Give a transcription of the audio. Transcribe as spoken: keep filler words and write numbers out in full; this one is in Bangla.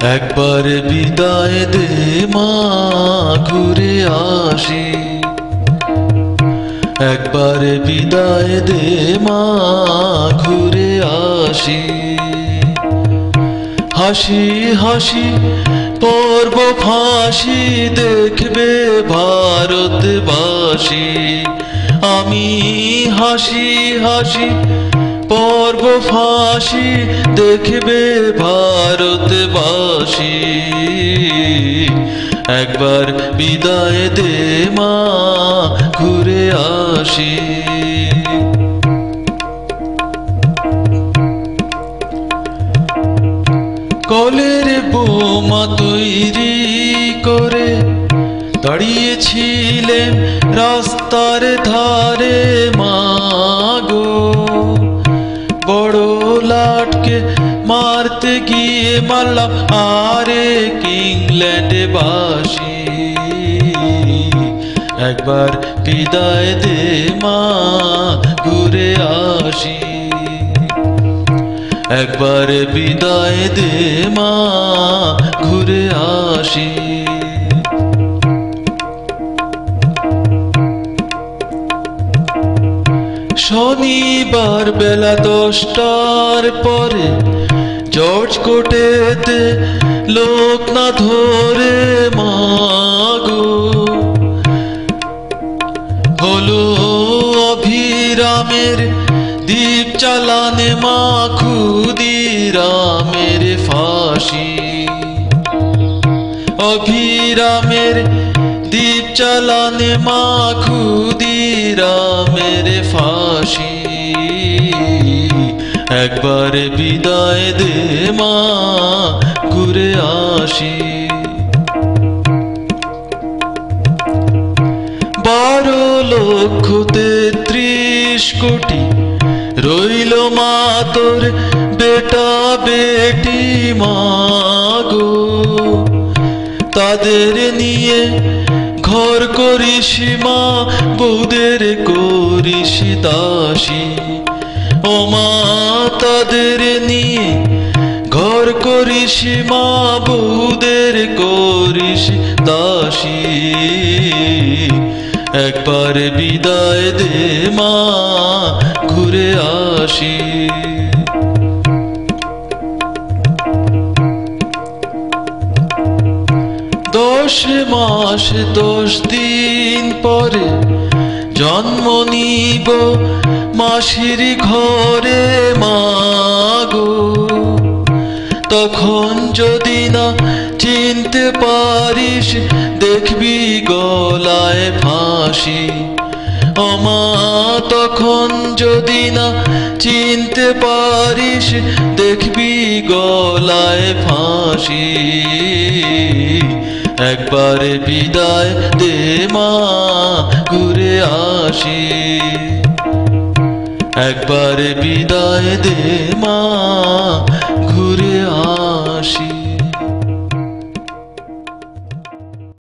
একবার বিদায় দে মা ঘুরে আসি, একবার বিদায় দে মা ঘুরে আসি। হাসি হাসি পর্ব ফাঁসি দেখবে ভারতবাসী। আমি হাসি হাসি পর্ব ফাঁসি দেখবে ভারতবাসী। একবার বিদায় দে মা ঘুরে আসি। কলের বোমা তৈরি করে দাঁড়িয়েছিলেন রাস্তার ধারে মাগো, বড় লাটকে মারতে গিয়ে মারলাম আরেক ইংল্যান্ড বাসী। একবার বিদায় দে মা ঘুরে আসি, একবার বিদায় দে মা ঘুরে আসি। শনিবার বেলা দশটার পরে জর্জ কোর্টেতে লোক না ধরে মাগো, হলো অভিরামের দীপ চালানে মা ক্ষুদিরামের ফাঁসি। অভিরামের দীপ চালানে মা ক্ষুদিরামের ফাঁসি। একবার বিদায় দে মা ঘুরে আসি। বারো লক্ষ তেত্রিশ কোটি রইল মা তোর বেটা বেটি মাগো, তাদের নিয়ে ঘর করিস মা বউদের করিস দাসী। ও মা তাদের নিয়ে ঘর করিস মা বউদের করিস দাসী। একবার বিদায় দে মা ঘুরে আসি। দশ মাস দশ দিন পরে জন্ম নিব মাসির ঘরে মাগো, তখন যদি না চিনতে পারিস দেখবি গলায় ফাঁসি। ও মা তখন যদি না চিনতে পারিস দেখবি গলায় ফাঁসি। একবার বিদায় দে মা ঘুরে আসি, একবার বিদায় দে মা ঘুরে আসি।